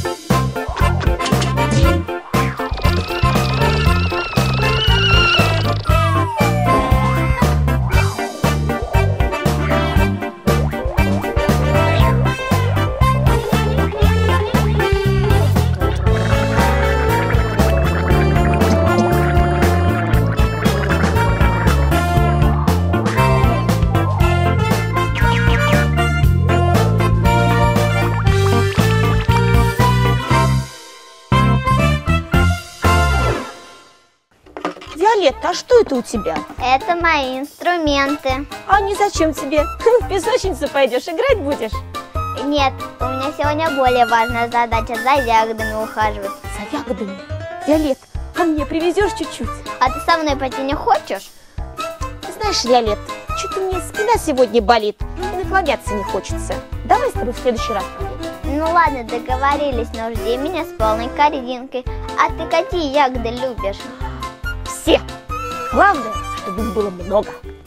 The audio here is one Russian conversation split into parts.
Виолетта, а что это у тебя? Это мои инструменты. А они зачем тебе? В песочницу пойдешь, играть будешь? Нет, у меня сегодня более важная задача – за ягодами ухаживать. За ягодами? Виолетта, а мне привезешь чуть-чуть? А ты со мной пойти не хочешь? Ты знаешь, Виолетта, что-то у меня спина сегодня болит, и наклоняться не хочется. Давай с тобой в следующий раз поедем. Ну ладно, договорились, но жди меня с полной корзинкой. А ты какие ягоды любишь? Все. Главное, чтобы их было много.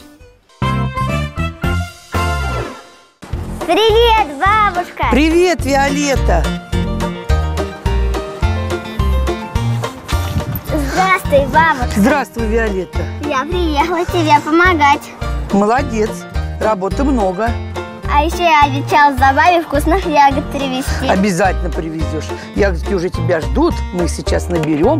Привет, бабушка! Привет, Виолетта! Здравствуй, бабушка! Здравствуй, Виолетта! Я приехала тебе помогать. Молодец, работы много. А еще я обещала в забаве вкусных ягод привезти. Обязательно привезешь. Ягодки уже тебя ждут, мы их сейчас наберем.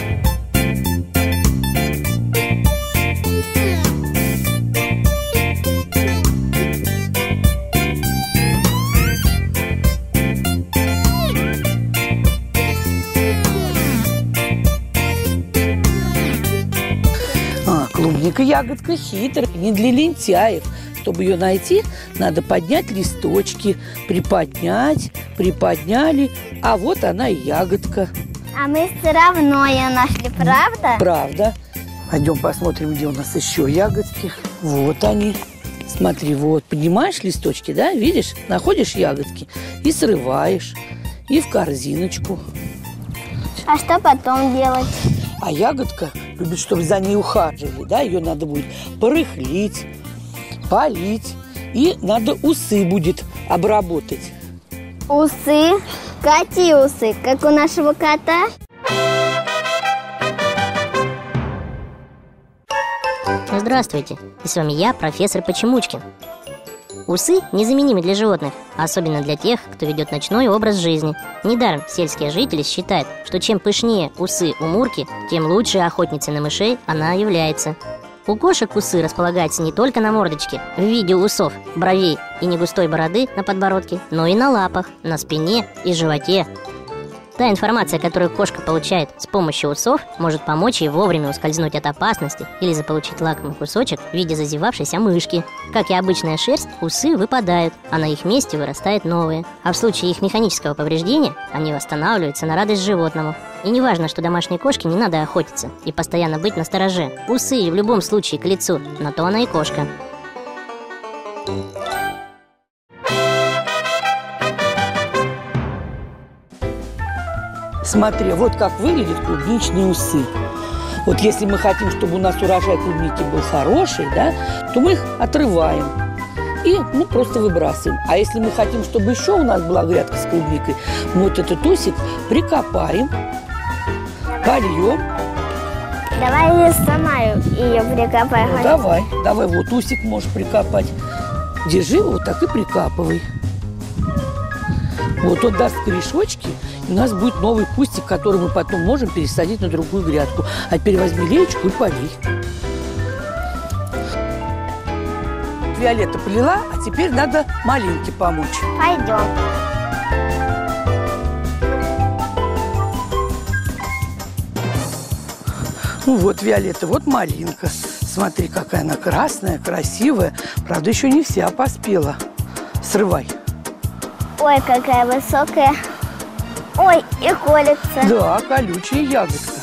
Клубника ягодка хитрая, не для лентяев. Чтобы ее найти, надо поднять листочки, приподнять, приподняли, а вот она и ягодка. А мы все равно ее нашли, правда? Правда. Пойдем посмотрим, где у нас еще ягодки. Вот они. Смотри, вот, поднимаешь листочки, да, видишь, находишь ягодки и срываешь, и в корзиночку. А что потом делать? А ягодка любит, чтобы за ней ухаживали, да, ее надо будет порыхлить, полить, и надо усы будет обработать. Усы? Какие усы? Как у нашего кота? Здравствуйте, и с вами я, профессор Почемучкин. Усы незаменимы для животных, особенно для тех, кто ведет ночной образ жизни. Недаром сельские жители считают, что чем пышнее усы у Мурки, тем лучше охотницей на мышей она является. У кошек усы располагаются не только на мордочке в виде усов, бровей и негустой бороды на подбородке, но и на лапах, на спине и животе. Та информация, которую кошка получает с помощью усов, может помочь ей вовремя ускользнуть от опасности или заполучить лакомый кусочек в виде зазевавшейся мышки. Как и обычная шерсть, усы выпадают, а на их месте вырастают новые. А в случае их механического повреждения, они восстанавливаются на радость животному. И не важно, что домашней кошке не надо охотиться и постоянно быть настороже. Усы в любом случае к лицу, на то она и кошка. Смотри, вот как выглядят клубничные усы. Вот если мы хотим, чтобы у нас урожай клубники был хороший, да, то мы их отрываем и просто выбрасываем. А если мы хотим, чтобы еще у нас была грядка с клубникой, мы вот этот усик прикопаем, польем. Давай я сама ее прикопаю. Ну, давай, вот усик можешь прикопать. Держи его вот так и прикапывай. Вот он даст корешочки, и у нас будет новый кустик, который мы потом можем пересадить на другую грядку. А теперь возьми леечку и полей. Виолетта полила, а теперь надо малинке помочь. Пойдем. Ну вот, Виолетта, вот малинка. Смотри, какая она красная, красивая. Правда, еще не вся поспела. Срывай. Ой, какая высокая. Ой, и колется. Да, колючая ягодка.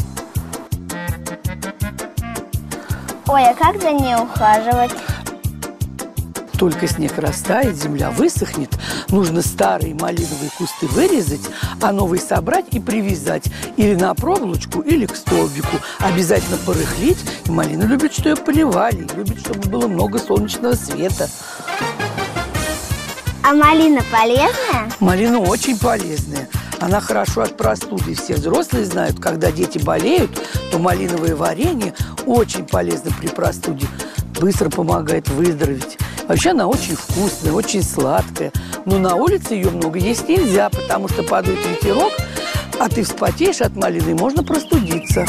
Ой, а как за ней ухаживать? Только снег растает, земля высохнет, нужно старые малиновые кусты вырезать, а новые собрать и привязать или на проволочку, или к столбику. Обязательно порыхлить. И малина любит, что ее поливали, любит, чтобы было много солнечного света. А малина полезная? Малина очень полезная. Она хорошо от простуды. Все взрослые знают, когда дети болеют, то малиновое варенье очень полезно при простуде. Быстро помогает выздороветь. Вообще она очень вкусная, очень сладкая. Но на улице ее много есть нельзя, потому что падает ветерок, а ты вспотеешь от малины, и можно простудиться.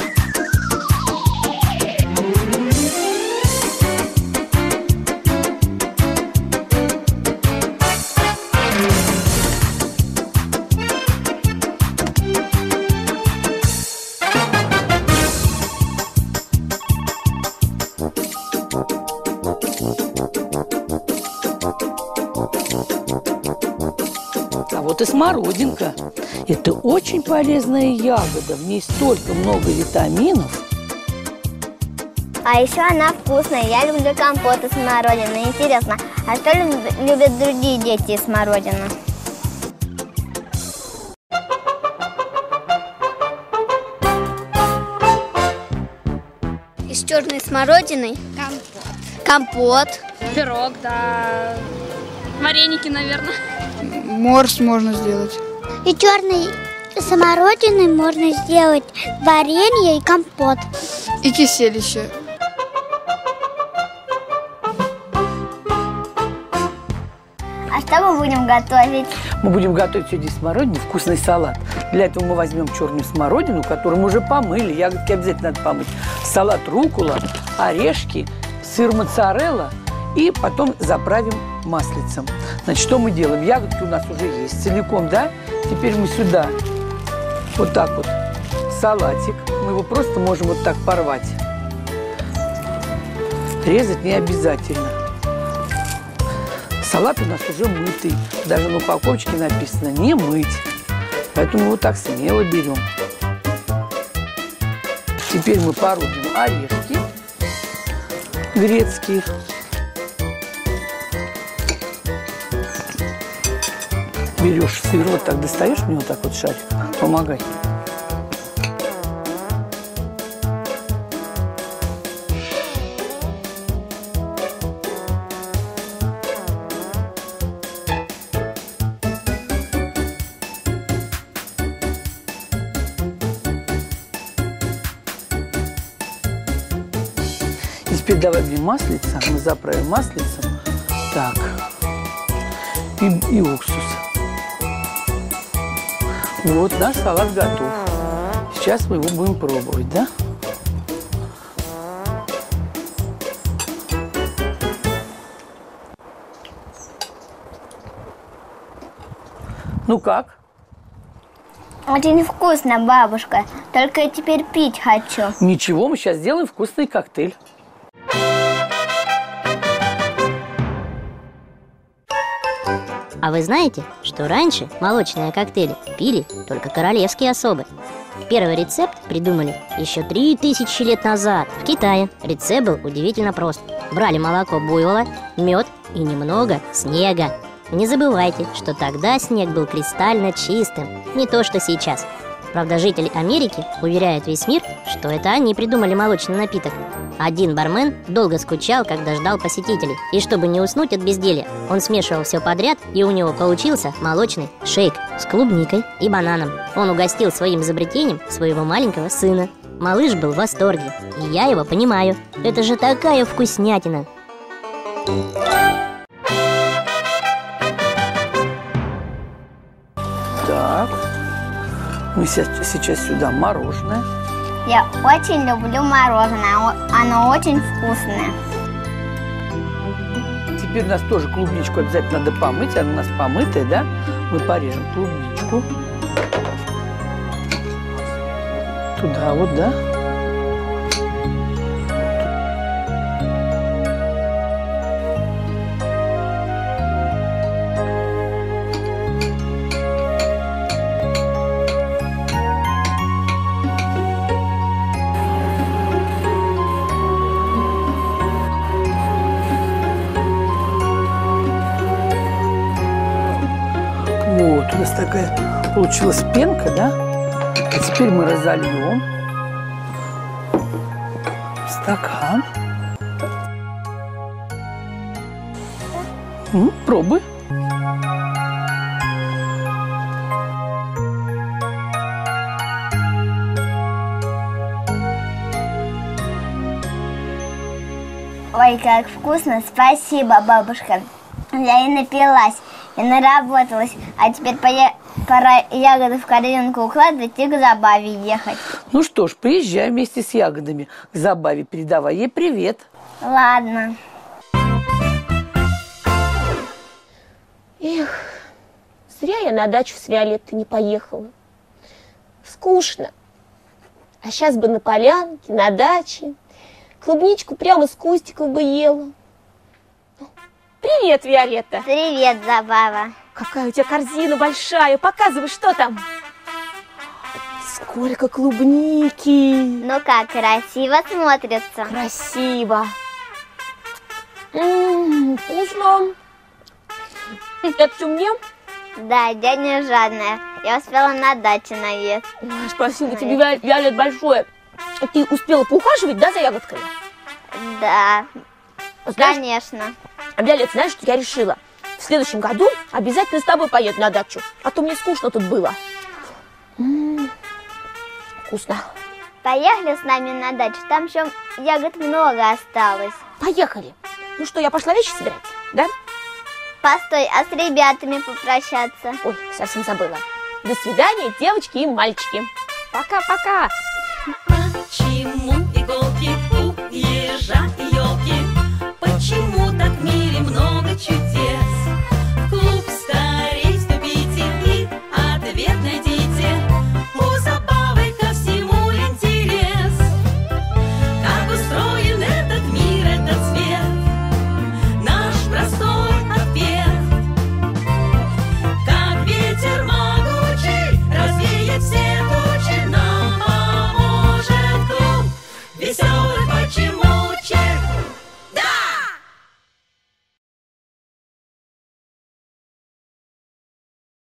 А вот и смородинка. Это очень полезная ягода. В ней столько много витаминов. А еще она вкусная. Я люблю компот из смородины. Интересно, а что любят другие дети из смородины? Из черной смородины? Компот. Пирог, да. Вареники, наверное. Морс можно сделать. И черной смородиной можно сделать варенье и компот. И киселище. А что мы будем готовить? Мы будем готовить сегодня из смородины вкусный салат. Для этого мы возьмем черную смородину, которую мы уже помыли. Ягодки обязательно надо помыть. Салат руккола, орешки, сыр моцарелла. И потом заправим маслицем. Значит, что мы делаем? Ягодки у нас уже есть целиком, да? Теперь мы сюда вот так вот салатик. Мы его просто можем вот так порвать. Резать не обязательно. Салат у нас уже мытый. Даже на упаковочке написано «не мыть». Поэтому вот так смело берем. Теперь мы порубим орешки грецкие. Берешь сыр, вот так достаешь мне вот так вот шарик. Помогай. И теперь давай мне маслица. Мы заправим маслицем. Так. И уксус. Вот наш салат готов. Сейчас мы его будем пробовать, да? Ну как? Очень вкусно, бабушка. Только я теперь пить хочу. Ничего, мы сейчас сделаем вкусный коктейль. А вы знаете, что раньше молочные коктейли пили только королевские особы? Первый рецепт придумали еще 3000 лет назад в Китае. Рецепт был удивительно прост. Брали молоко буйвола, мед и немного снега. Не забывайте, что тогда снег был кристально чистым, не то что сейчас. Правда, жители Америки уверяют весь мир, что это они придумали молочный напиток. Один бармен долго скучал, когда ждал посетителей. И чтобы не уснуть от безделья, он смешивал все подряд, и у него получился молочный шейк с клубникой и бананом. Он угостил своим изобретением своего маленького сына. Малыш был в восторге, и я его понимаю. Это же такая вкуснятина! Так. Мы сейчас сюда мороженое. Я очень люблю мороженое. Оно очень вкусное. Теперь у нас тоже клубничку обязательно надо помыть. Она у нас помытая, да? Мы порежем клубничку. Туда вот, да? Вот, у нас такая получилась пенка, да? А теперь мы разольем в стакан. Пробуй. Ой, как вкусно, спасибо, бабушка. Я и напилась, и наработалась, а теперь пора ягоды в корзинку укладывать и к Забаве ехать. Ну что ж, приезжай вместе с ягодами к Забаве, передавай ей привет. Ладно. Эх, зря я на дачу с Виолеттой не поехала. Скучно. А сейчас бы на полянке, на даче, клубничку прямо с кустиков бы ела. Привет, Виолетта. Привет, Забава. Какая у тебя корзина большая. Показывай, что там. Сколько клубники. Ну как, красиво смотрится. Красиво. Вкусно. Это все мне? Да, я не жадная. Я успела на даче наесть. Ой, спасибо тебе, Виолет, большое. Ты успела поухаживать, да, за ягодками? Да, Знаешь, конечно. Виолет, знаешь, что я решила? В следующем году обязательно с тобой поеду на дачу, а то мне скучно тут было. Вкусно. Поехали с нами на дачу, там еще ягод много осталось. Поехали. Ну что, я пошла вещи собирать, да? Постой, а с ребятами попрощаться? Ой, совсем забыла. До свидания, девочки и мальчики. Пока-пока. Почему иголки у ежа и елки? Почему так в мире много чудес?